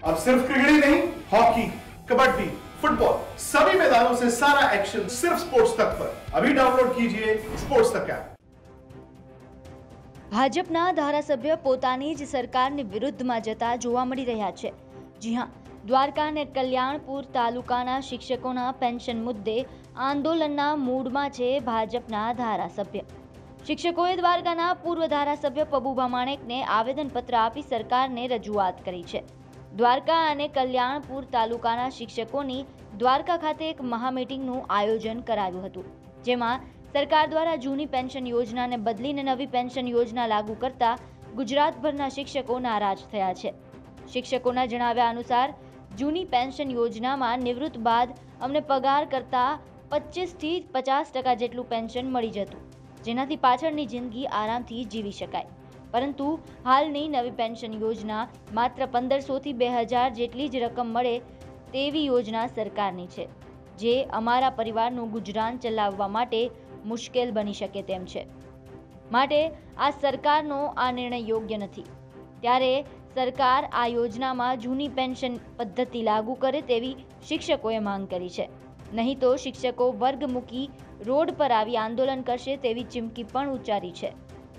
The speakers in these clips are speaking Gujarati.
अब सिर्फ क्रिकेट ही नहीं, हॉकी, कबड्डी, फुटबॉल, सभी मैदानों से सारा एक्शन सिर्फ स्पोर्ट्स तक पर। अभी डाउनलोड कीजिए स्पोर्ट्स तक ऐप। ભાજપના ધારાસભ્ય પોતાની જ સરકારની વિરુદ્ધમાં જતા જોવા મળી રહ્યા છે। જી હા, દ્વારકા અને કલ્યાણપુર તાલુકાના શિક્ષકોના પેન્શન મુદ્દે આંદોલનના મૂડમાં છે ભાજપના ધારાસભ્ય। શિક્ષકોએ દ્વારકાના પૂર્વ ધારાસભ્ય પબુભા માણેકને આવેદનપત્ર આપી સરકારને રજૂઆત કરી છે। દ્વારકા અને કલ્યાણપુર તાલુકાના શિક્ષકોની દ્વારકા ખાતે એક મહામીટિંગનું આયોજન કરાયું હતું, જેમાં सरकार द्वारा जूनी पेन्शन योजना ने बदलीने नवी पेन्शन योजना लागू करता गुजरातभરના શિક્ષકો નારાજ થયા છે। શિક્ષકોના જણાવ્યા અનુસાર જૂની પેન્શન યોજનામાં નિવૃત્ત બાદ અમને પગાર કરતા 25 થી 50% જેટલું પેન્શન મળી જતું, જેનાથી પાછળની જિંદગી આરામથી જીવી શકાય। પરંતુ હાલની નવી પેન્શન યોजना માત્ર 1500 થી 2000 જેટલી જ રકમ મળે તેવી યોजना સરકારની છે, જે અમારા પરિવારનું ગુજરાન ચલાવવા માટે मुश्किल बनी शके तेम छे। माटे आ सरकारनो आ निर्णय योग्य नथी। त्यारे सरकार आ योजनामां जूनी पेन्शन पद्धति लागू करे तेवी शिक्षकोए मांग करी छे, नहीं तो शिक्षको वर्ग मूकी रोड पर आवी आंदोलन करशे तेवी चीमकी पण उच्चारी छे।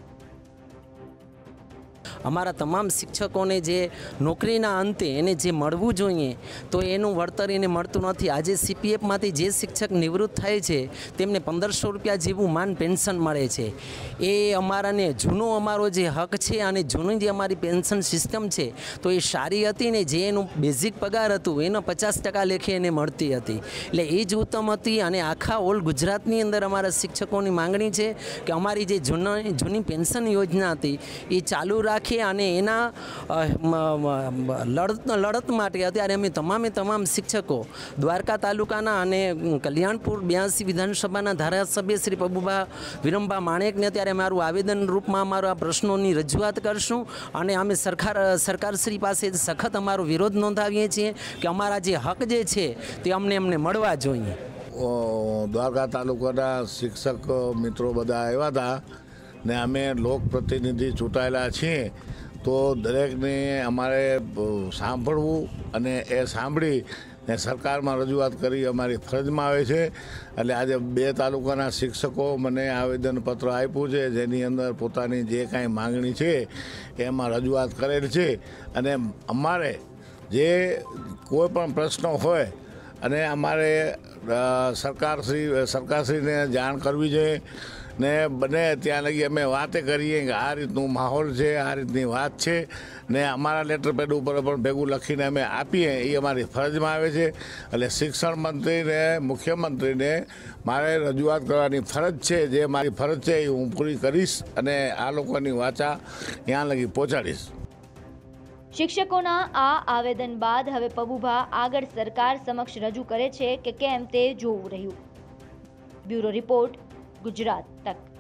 अमारा तमाम शिक्षकों ने जे नौकरीना अंते एने जे मळवुं जोईए तो एनुं वळतर एने मळतुं नथी। आजे सीपीएफ मांथी जे शिक्षक निवृत्त थाय छे तेमने 1500 रुपया जेवुं मान पेन्शन मळे छे। ए अमाराने जूनो अमारो जे हक छे अने जूनी जे अमारी पेन्शन सिस्टम छे तो ए सारी हती ने जे एनुं बेसिक पगार हतुं एनो 50% लेखे एने मळती हती, એટલે એ જ ઉત્તમ હતી। અને આખા ઓલ ગુજરાતની અંદર અમારા શિક્ષકોની માંગણી છે કે અમારી જે જૂની પેન્શન યોજના હતી એ ચાલુ રાખી અને એના લડત માટે અત્યારે અમે તમામ શિક્ષકો દ્વારકા તાલુકાના અને કલ્યાણપુર 82 વિધાનસભાના ધારાસભ્ય શ્રી પબુભા વિરમભા માણેકને અત્યારે અમારું આવેદન રૂપમાં અમારા પ્રશ્નોની રજૂઆત કરશું અને અમે સરકારશ્રી પાસે સખત અમારો વિરોધ નોંધાવીએ છીએ કે અમારા જે હક જે છે તે અમને મળવા જોઈએ। દ્વારકા તાલુકાના શિક્ષક મિત્રો બધા આવ્યા હતા ને અમે લોકપ્રતિનિધિ ચૂંટાયેલા છીએ, તો દરેકને અમારે સાંભળવું અને એ સાંભળી ને સરકારમાં રજૂઆત કરી અમારી ફરજમાં આવે છે। એટલે આજે 2 તાલુકાના શિક્ષકો મને આવેદનપત્ર આપ્યું છે, જેની અંદર પોતાની જે કાંઈ માંગણી છે એમાં રજૂઆત કરેલ છે। અને અમારે જે કોઈ પણ પ્રશ્નો હોય અને અમારે સરકારશ્રીને જાણ કરવી જોઈએ ને બને ત્યાં લગી અમે વાતે કરીએ કે આ રીતનું માહોલ છે, આ રીતની વાત છે ને અમારા લેટર પેડ ઉપર પણ ભેગું લખીને અમે આપીએ, એ અમારી ફરજમાં આવે છે। એટલે શિક્ષણ મંત્રીને મુખ્યમંત્રીને મારે રજૂઆત કરવાની ફરજ છે, જે મારી ફરજ છે એ હું પૂરી કરીશ અને આ લોકોની વાચા ત્યાં લગી પહોંચાડીશ। શિક્ષકોના આ આવેદન બાદ હવે પબુભા આગળ સરકાર સમક્ષ રજૂ કરે છે કે કેમ તે જોવું રહ્યું। બ્યુરો રિપોર્ટ, गुजरात तक।